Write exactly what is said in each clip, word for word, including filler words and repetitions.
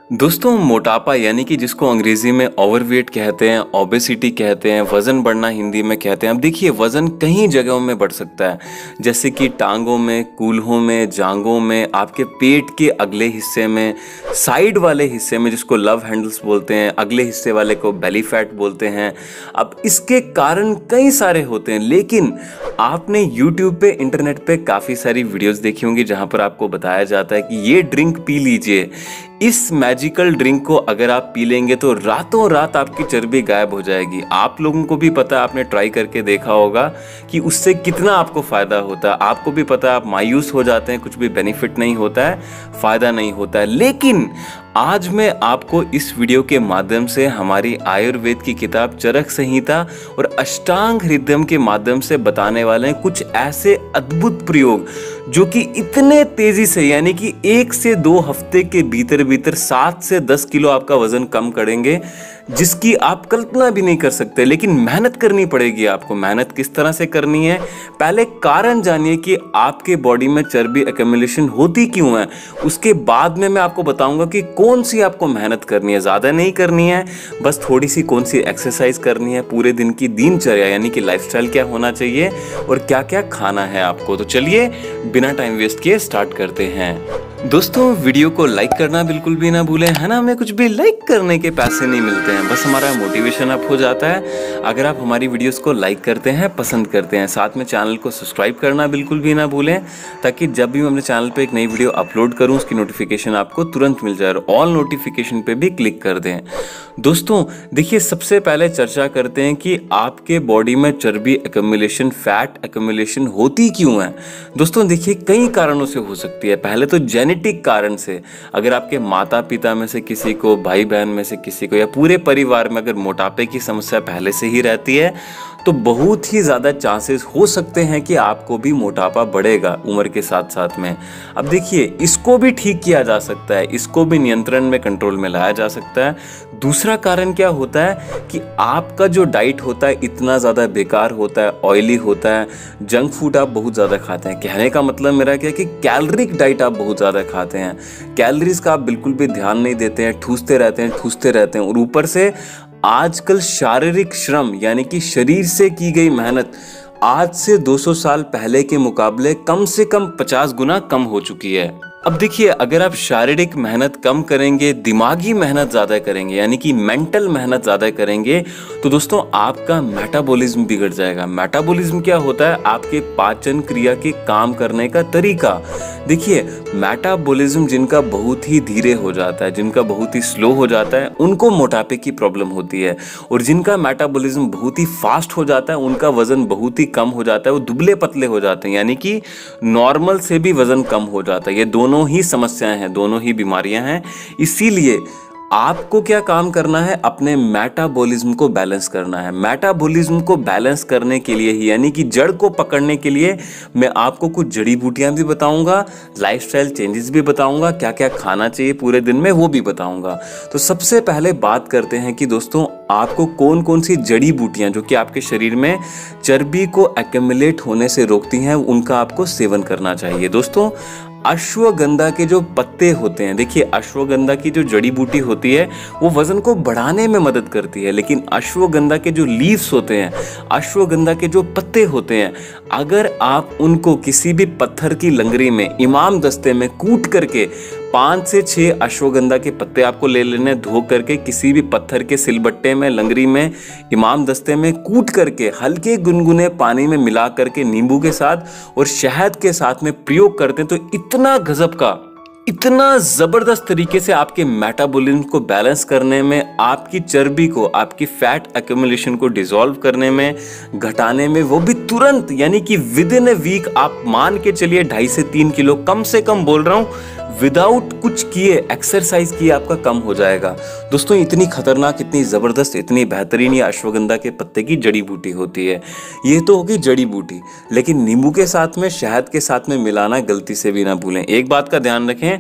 दोस्तों, मोटापा यानी कि जिसको अंग्रेजी में ओवरवेट कहते हैं, ओबेसिटी कहते हैं, वज़न बढ़ना हिंदी में कहते हैं। अब देखिए, वज़न कई जगहों में बढ़ सकता है, जैसे कि टांगों में, कूल्हों में, जांघों में, आपके पेट के अगले हिस्से में, साइड वाले हिस्से में जिसको लव हैंडल्स बोलते हैं, अगले हिस्से वाले को बेली फैट बोलते हैं। अब इसके कारण कई सारे होते हैं, लेकिन आपने यूट्यूब पे, इंटरनेट पे काफ़ी सारी वीडियोस देखी होंगी जहाँ पर आपको बताया जाता है कि ये ड्रिंक पी लीजिए, इस मैजिकल ड्रिंक को अगर आप पी लेंगे तो रातों रात आपकी चर्बी गायब हो जाएगी। आप लोगों को भी पता है, आपने ट्राई करके देखा होगा कि उससे कितना आपको फ़ायदा होता है। आपको भी पता है, आप मायूस हो जाते हैं, कुछ भी बेनिफिट नहीं होता है, फ़ायदा नहीं होता है। लेकिन आज मैं आपको इस वीडियो के माध्यम से हमारी आयुर्वेद की किताब चरक संहिता और अष्टांग हृदयम के माध्यम से बताने वाले हैं कुछ ऐसे अद्भुत प्रयोग जो कि इतने तेजी से, यानी कि एक से दो हफ्ते के भीतर भीतर सात से दस किलो आपका वजन कम करेंगे, जिसकी आप कल्पना भी नहीं कर सकते। लेकिन मेहनत करनी पड़ेगी आपको। मेहनत किस तरह से करनी है, पहले कारण जानिए कि आपके बॉडी में चर्बी एक्यूमुलेशन होती क्यों है। उसके बाद में मैं आपको बताऊंगा कि कौन सी आपको मेहनत करनी है। ज़्यादा नहीं करनी है, बस थोड़ी सी कौन सी एक्सरसाइज करनी है, पूरे दिन की दिनचर्या यानी कि लाइफस्टाइल क्या होना चाहिए और क्या क्या खाना है आपको। तो चलिए बिना टाइम वेस्ट किए स्टार्ट करते हैं। दोस्तों, वीडियो को लाइक करना बिल्कुल भी ना भूलें, है ना। हमें कुछ भी लाइक करने के पैसे नहीं मिलते हैं, बस हमारा मोटिवेशन अप हो जाता है अगर आप हमारी वीडियोस को लाइक करते हैं, पसंद करते हैं। साथ में चैनल को सब्सक्राइब करना बिल्कुल भी ना भूलें, ताकि जब भी मैं अपने चैनल पे एक नई वीडियो अपलोड करूं उसकी नोटिफिकेशन आपको तुरंत मिल जाए, और ऑल नोटिफिकेशन पे भी क्लिक कर दें। दोस्तों देखिए, सबसे पहले चर्चा करते हैं कि आपके बॉडी में चर्बी एक्यूमुलेशन, फैट एक्यूमुलेशन होती क्यों है। दोस्तों देखिए, कई कारणों से हो सकती है। पहले तो जेनेटिक कारण से, अगर आपके माता पिता में से किसी को, भाई बहन में से किसी को, या पूरे परिवार में अगर मोटापे की समस्या पहले से ही रहती है तो बहुत ही ज़्यादा चांसेस हो सकते हैं कि आपको भी मोटापा बढ़ेगा उम्र के साथ साथ में। अब देखिए, इसको भी ठीक किया जा सकता है, इसको भी नियंत्रण में, कंट्रोल में लाया जा सकता है। दूसरा कारण क्या होता है कि आपका जो डाइट होता है इतना ज़्यादा बेकार होता है, ऑयली होता है, जंक फूड आप बहुत ज़्यादा खाते हैं। कहने का मतलब मेरा क्या है कि कैलोरिक डाइट आप बहुत ज़्यादा खाते हैं, कैलोरीज का आप बिल्कुल भी ध्यान नहीं देते हैं, ठूसते रहते हैं ठूसते रहते हैं और ऊपर से आजकल शारीरिक श्रम यानी कि शरीर से की गई मेहनत आज से दो सौ साल पहले के मुकाबले कम से कम पचास गुना कम हो चुकी है। अब देखिए, अगर आप शारीरिक मेहनत कम करेंगे, दिमागी मेहनत ज़्यादा करेंगे, यानी कि मेंटल मेहनत ज़्यादा करेंगे, तो दोस्तों आपका मेटाबॉलिज्म बिगड़ जाएगा। मेटाबॉलिज्म क्या होता है? आपके पाचन क्रिया के काम करने का तरीका। देखिए, मेटाबॉलिज्म जिनका बहुत ही धीरे हो जाता है, जिनका बहुत ही स्लो हो जाता है, उनको मोटापे की प्रॉब्लम होती है, और जिनका मेटाबॉलिज्म बहुत ही फास्ट हो जाता है, उनका वजन बहुत ही कम हो जाता है, वो दुबले पतले हो जाते हैं, यानी कि नॉर्मल से भी वजन कम हो जाता है। ये दोनों ही समस्याएं हैं, दोनों ही बीमारियां हैं। इसीलिए आपको क्या काम करना है? अपने मेटाबॉलिज्म को बैलेंस करना है। मेटाबॉलिज्म को बैलेंस करने के लिए ही, यानी कि जड़ को पकड़ने के लिए, मैं आपको कुछ जड़ी बूटियां भी बताऊंगा, लाइफस्टाइल चेंजेस भी बताऊंगा, क्या क्या खाना चाहिए पूरे दिन में वो भी बताऊंगा। तो सबसे पहले बात करते हैं कि दोस्तों आपको कौन कौन सी जड़ी बूटियां जो कि आपके शरीर में चर्बी को एक्यूमुलेट होने से रोकती हैं, उनका आपको सेवन करना चाहिए। दोस्तों, अश्वगंधा के जो पत्ते होते हैं, देखिए अश्वगंधा की जो जड़ी बूटी होती है वो वजन को बढ़ाने में मदद करती है, लेकिन अश्वगंधा के जो लीव्स होते हैं, अश्वगंधा के जो पत्ते होते हैं, अगर आप उनको किसी भी पत्थर की लंगरी में, इमाम दस्ते में कूट करके, पाँच से छः अश्वगंधा के पत्ते आपको ले लेने, धो करके किसी भी पत्थर के सिलबट्टे में, लंगरी में, इमाम दस्ते में कूट करके हल्के गुनगुने पानी में मिला करके नींबू के साथ और शहद के साथ में प्रयोग करते हैं, तो इतना गजब का, इतना जबरदस्त तरीके से आपके मेटाबॉलिज्म को बैलेंस करने में, आपकी चर्बी को, आपकी फैट एक्यूमुलेशन को डिसॉल्व करने में, घटाने में, वो भी तुरंत, यानी कि विद इन ए वीक आप मान के चलिए ढाई से तीन किलो कम से कम, बोल रहा हूं, विदाउट कुछ किए, एक्सरसाइज किए आपका कम हो जाएगा। दोस्तों, इतनी खतरनाक, इतनी ज़बरदस्त, इतनी बेहतरीन ये अश्वगंधा के पत्ते की जड़ी बूटी होती है। ये तो होगी जड़ी बूटी, लेकिन नींबू के साथ में, शहद के साथ में मिलाना गलती से भी ना भूलें। एक बात का ध्यान रखें,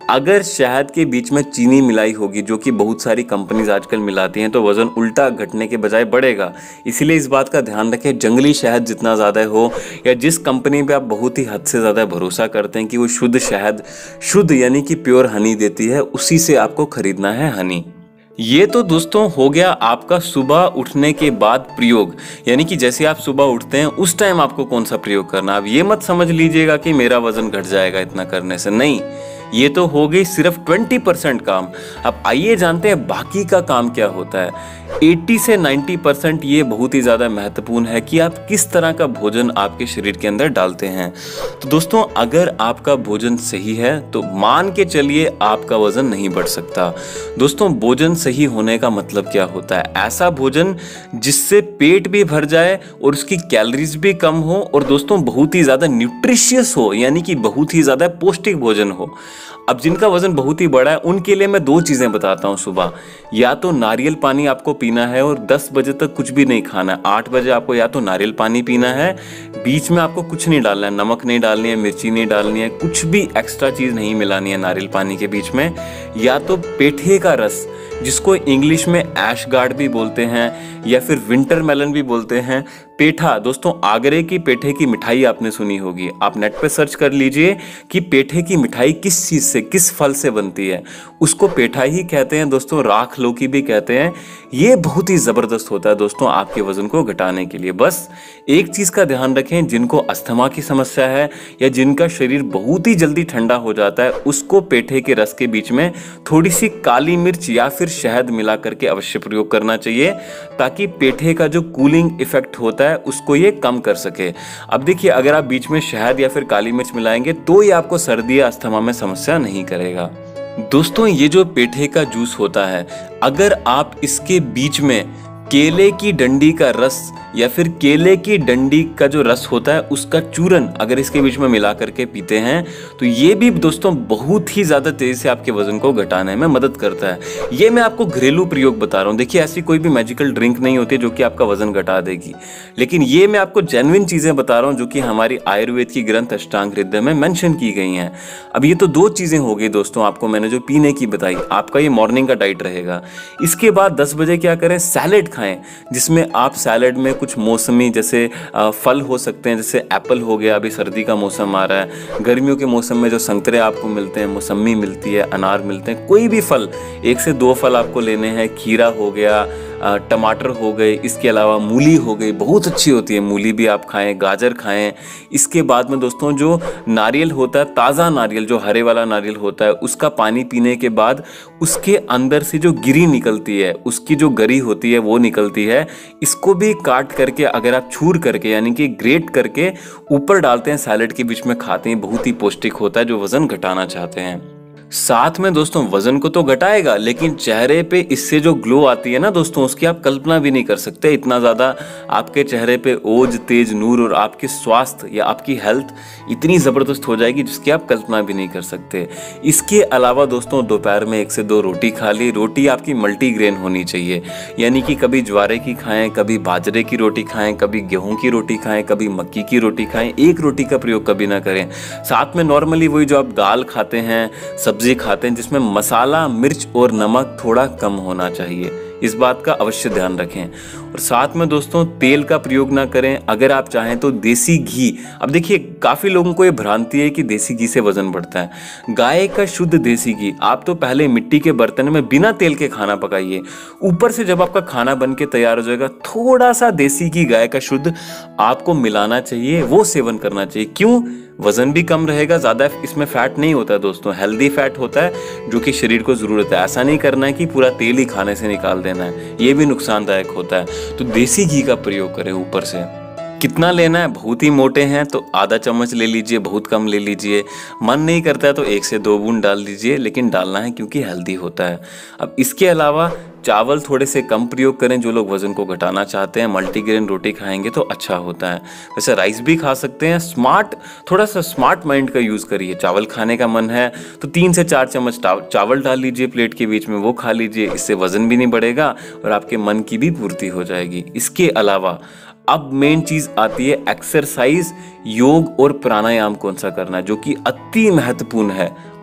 अगर शहद के बीच में चीनी मिलाई होगी, जो कि बहुत सारी कंपनीज आजकल मिलाती हैं, तो वजन उल्टा घटने के बजाय बढ़ेगा। इसीलिए इस बात का ध्यान रखें, जंगली शहद जितना ज़्यादा हो या जिस कंपनी पे आप बहुत ही हद से ज़्यादा भरोसा करते हैं कि वो शुद्ध शहद, शुद्ध यानी कि प्योर हनी देती है, उसी से आपको खरीदना है हनी। ये तो दोस्तों हो गया आपका सुबह उठने के बाद प्रयोग, यानी कि जैसे आप सुबह उठते हैं उस टाइम आपको कौन सा प्रयोग करना। आप ये मत समझ लीजिएगा कि मेरा वजन घट जाएगा इतना करने से, नहीं, ये तो हो गई सिर्फ बीस परसेंट काम। अब आइए जानते हैं बाकी का काम क्या होता है। अस्सी से नब्बे परसेंट ये बहुत ही ज़्यादा महत्वपूर्ण है कि आप किस तरह का भोजन आपके शरीर के अंदर डालते हैं। तो दोस्तों, अगर आपका भोजन सही है तो मान के चलिए आपका वजन नहीं बढ़ सकता। दोस्तों, भोजन सही होने का मतलब क्या होता है? ऐसा भोजन जिससे पेट भी भर जाए और उसकी कैलोरीज भी कम हो और दोस्तों बहुत ही ज़्यादा न्यूट्रिशियस हो, यानी कि बहुत ही ज़्यादा पौष्टिक भोजन हो। अब जिनका वजन बहुत ही बड़ा है उनके लिए मैं दो चीज़ें बताता हूँ सुबह। या तो नारियल पानी आपको पीना है और दस बजे तक कुछ भी नहीं खाना है। आठ बजे आपको या तो नारियल पानी पीना है, बीच में आपको कुछ नहीं डालना है, नमक नहीं डालनी है, मिर्ची नहीं डालनी है, कुछ भी एक्स्ट्रा चीज़ नहीं मिलानी है नारियल पानी के बीच में। या तो पेठे का रस, जिसको इंग्लिश में ऐश गार्ड भी बोलते हैं या फिर विंटर मेलन भी बोलते हैं। पेठा, दोस्तों आगरे की पेठे की मिठाई आपने सुनी होगी, आप नेट पे सर्च कर लीजिए कि पेठे की मिठाई किस चीज़ से, किस फल से बनती है, उसको पेठा ही कहते हैं दोस्तों, राख लौकी भी कहते हैं। ये बहुत ही ज़बरदस्त होता है दोस्तों आपके वजन को घटाने के लिए। बस एक चीज़ का ध्यान रखें, जिनको अस्थमा की समस्या है या जिनका शरीर बहुत ही जल्दी ठंडा हो जाता है, उसको पेठे के रस के बीच में थोड़ी सी काली मिर्च या फिर शहद मिला करके अवश्य प्रयोग करना चाहिए, ताकि पेठे का जो कूलिंग इफेक्ट होता है उसको ये कम कर सके। अब देखिए, अगर आप बीच में शहद या फिर काली मिर्च मिलाएंगे तो ये आपको सर्दी या अस्थमा में समस्या नहीं करेगा। दोस्तों, ये जो पेठे का जूस होता है, अगर आप इसके बीच में केले की डंडी का रस या फिर केले की डंडी का जो रस होता है उसका चूरन अगर इसके बीच में मिला करके पीते हैं तो ये भी दोस्तों बहुत ही ज़्यादा तेज़ी से आपके वजन को घटाने में मदद करता है। ये मैं आपको घरेलू प्रयोग बता रहा हूँ। देखिए, ऐसी कोई भी मैजिकल ड्रिंक नहीं होती जो कि आपका वजन घटा देगी, लेकिन ये मैं आपको जेन्युइन चीज़ें बता रहा हूँ जो कि हमारी आयुर्वेद की ग्रंथ अष्टांग हृदय में मेंशन की गई हैं। अब ये तो दो चीज़ें हो गई दोस्तों, आपको मैंने जो पीने की बताई, आपका ये मॉर्निंग का डाइट रहेगा। इसके बाद दस बजे क्या करें, सैलेड खाएं, जिसमें आप सैलेड में कुछ मौसमी जैसे फल हो सकते हैं, जैसे एप्पल हो गया, अभी सर्दी का मौसम आ रहा है, गर्मियों के मौसम में जो संतरे आपको मिलते हैं, मौसमी मिलती है, अनार मिलते हैं, कोई भी फल, एक से दो फल आपको लेने हैं। खीरा हो गया, टमाटर हो गए, इसके अलावा मूली हो गई, बहुत अच्छी होती है, मूली भी आप खाएं, गाजर खाएं। इसके बाद में दोस्तों जो नारियल होता है, ताज़ा नारियल, जो हरे वाला नारियल होता है, उसका पानी पीने के बाद उसके अंदर से जो गिरी निकलती है, उसकी जो गरी होती है वो निकलती है, इसको भी काट करके अगर आप छूर करके यानी कि ग्रेट करके ऊपर डालते हैं, सैलेड के बीच में खाते हैं, बहुत ही पौष्टिक होता है जो वजन घटाना चाहते हैं। साथ में दोस्तों वजन को तो घटाएगा, लेकिन चेहरे पे इससे जो ग्लो आती है ना दोस्तों, उसकी आप कल्पना भी नहीं कर सकते। इतना ज़्यादा आपके चेहरे पे ओज, तेज, नूर और आपके स्वास्थ्य या आपकी हेल्थ इतनी ज़बरदस्त हो जाएगी जिसकी आप कल्पना भी नहीं कर सकते। इसके अलावा दोस्तों दोपहर में एक से दो रोटी खा ली। रोटी आपकी मल्टीग्रेन होनी चाहिए, यानी कि कभी ज्वारे की खाएं, कभी बाजरे की रोटी खाएं, कभी गेहूं की रोटी खाएं, कभी मक्की की रोटी खाएं। एक रोटी का प्रयोग कभी ना करें। साथ में नॉर्मली वही जो आप दाल खाते हैं, सब्जी खाते हैं, जिसमें मसाला, मिर्च और नमक थोड़ा कम होना चाहिए, इस बात का अवश्य ध्यान रखें। और साथ में दोस्तों तेल का प्रयोग ना करें। अगर आप चाहें तो देसी घी, अब देखिए काफ़ी लोगों को ये भ्रांति है कि देसी घी से वजन बढ़ता है। गाय का शुद्ध देसी घी आप तो पहले मिट्टी के बर्तन में बिना तेल के खाना पकाइए, ऊपर से जब आपका खाना बन के तैयार हो जाएगा थोड़ा सा देसी घी गाय का शुद्ध आपको मिलाना चाहिए, वो सेवन करना चाहिए। क्यों? वजन भी कम रहेगा, ज़्यादा इसमें फैट नहीं होता दोस्तों, हेल्दी फैट होता है जो कि शरीर को ज़रूरत है। ऐसा नहीं करना है कि पूरा तेल ही खाने से निकाल देना है, ये भी नुकसानदायक होता है। तो देसी घी का प्रयोग करें। ऊपर से कितना लेना है, बहुत ही मोटे हैं तो आधा चम्मच ले लीजिए, बहुत कम ले लीजिए, मन नहीं करता है तो एक से दो बूंद डाल दीजिए, लेकिन डालना है क्योंकि हेल्दी होता है। अब इसके अलावा चावल थोड़े से कम प्रयोग करें जो लोग वजन को घटाना चाहते हैं। मल्टीग्रेन रोटी खाएंगे तो अच्छा होता है। वैसे राइस भी खा सकते हैं। स्मार्ट, थोड़ा सा स्मार्ट माइंड का यूज़ करिए। चावल खाने का मन है तो तीन से चार चम्मच चावल डाल लीजिए प्लेट के बीच में, वो खा लीजिए, इससे वजन भी नहीं बढ़ेगा और आपके मन की भी पूर्ति हो जाएगी। इसके अलावा अब मेन चीज़ आती है एक्सरसाइज, योग और प्राणायाम कौन सा करना है, जो कि अति महत्वपूर्ण है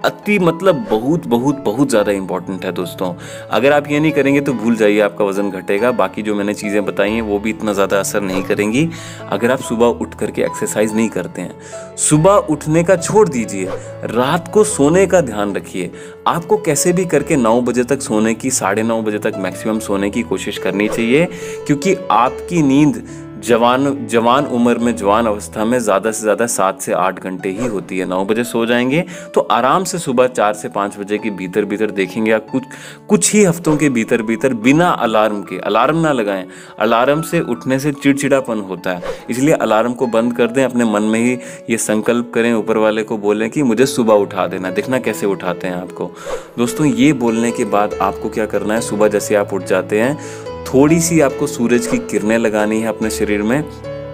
अति मतलब बहुत बहुत बहुत ज़्यादा इंपॉर्टेंट है दोस्तों। अगर आप ये नहीं करेंगे तो भूल जाइए, आपका वजन घटेगा। बाकी जो मैंने चीज़ें बताई हैं वो भी इतना ज़्यादा असर नहीं करेंगी अगर आप सुबह उठ करके एक्सरसाइज नहीं करते हैं। सुबह उठने का छोड़ दीजिए, रात को सोने का ध्यान रखिए। आपको कैसे भी करके नौ बजे तक सोने की, साढ़े नौ बजे तक मैक्सिमम सोने की कोशिश करनी चाहिए, क्योंकि आपकी नींद जवान जवान उम्र में, जवान अवस्था में ज़्यादा से ज़्यादा सात से आठ घंटे ही होती है। नौ बजे सो जाएंगे तो आराम से सुबह चार से पाँच बजे के भीतर भीतर देखेंगे आप, कुछ कुछ ही हफ्तों के भीतर भीतर बिना अलार्म के, अलार्म ना लगाएं। अलार्म से उठने से चिड़चिड़ापन होता है, इसलिए अलार्म को बंद कर दें। अपने मन में ही ये संकल्प करें, ऊपर वाले को बोलें कि मुझे सुबह उठा देना। देखना कैसे उठाते हैं आपको। दोस्तों ये बोलने के बाद आपको क्या करना है, सुबह जैसे आप उठ जाते हैं थोड़ी सी आपको सूरज की किरणें लगानी है अपने शरीर में,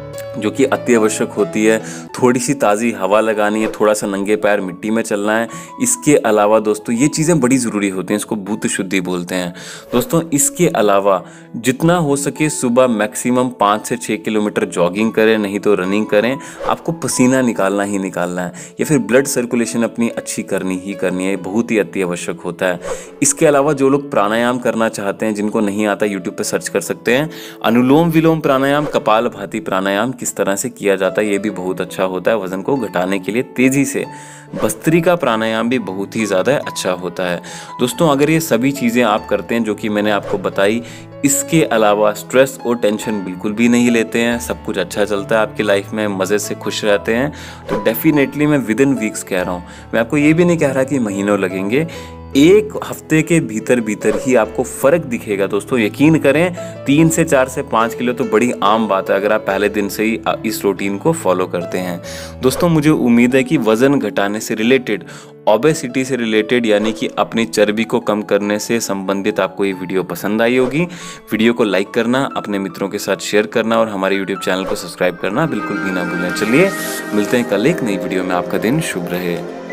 जो कि अति आवश्यक होती है। थोड़ी सी ताज़ी हवा लगानी है, थोड़ा सा नंगे पैर मिट्टी में चलना है। इसके अलावा दोस्तों ये चीज़ें बड़ी ज़रूरी होती हैं, इसको भूत शुद्धि बोलते हैं दोस्तों। इसके अलावा जितना हो सके सुबह मैक्सिमम पाँच से छः किलोमीटर जॉगिंग करें, नहीं तो रनिंग करें। आपको पसीना निकालना ही निकालना है, या फिर ब्लड सर्कुलेशन अपनी अच्छी करनी ही करनी है, बहुत ही अति आवश्यक होता है। इसके अलावा जो लोग प्राणायाम करना चाहते हैं, जिनको नहीं आता, यूट्यूब पर सर्च कर सकते हैं अनुलोम विलोम प्राणायाम, कपाल भाती प्राणायाम किस तरह से किया जाता है, ये भी बहुत अच्छा होता है वजन को घटाने के लिए तेजी से। भस्त्रिका प्राणायाम भी बहुत ही ज़्यादा अच्छा होता है दोस्तों। अगर ये सभी चीज़ें आप करते हैं जो कि मैंने आपको बताई, इसके अलावा स्ट्रेस और टेंशन बिल्कुल भी नहीं लेते हैं, सब कुछ अच्छा चलता है आपकी लाइफ में, मज़े से खुश रहते हैं, तो डेफिनेटली मैं विद इन वीक्स कह रहा हूँ, मैं आपको ये भी नहीं कह रहा कि महीनों लगेंगे, एक हफ्ते के भीतर भीतर ही आपको फर्क दिखेगा दोस्तों। यकीन करें, तीन से चार से पाँच किलो तो बड़ी आम बात है अगर आप पहले दिन से ही इस रूटीन को फॉलो करते हैं दोस्तों। मुझे उम्मीद है कि वज़न घटाने से रिलेटेड, ओबेसिटी से रिलेटेड, यानी कि अपनी चर्बी को कम करने से संबंधित आपको ये वीडियो पसंद आई होगी। वीडियो को लाइक करना, अपने मित्रों के साथ शेयर करना और हमारे यूट्यूब चैनल को सब्सक्राइब करना बिल्कुल भी ना भूलें। चलिए मिलते हैं कल एक नई वीडियो में। आपका दिन शुभ रहे।